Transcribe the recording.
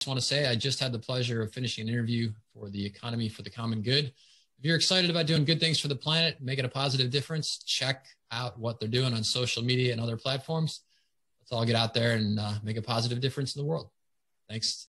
want to say I just had the pleasure of finishing an interview for the Economy for the Common Good. If you're excited about doing good things for the planet, making a positive difference, check out what they're doing on social media and other platforms. Let's all get out there and make a positive difference in the world. Thanks.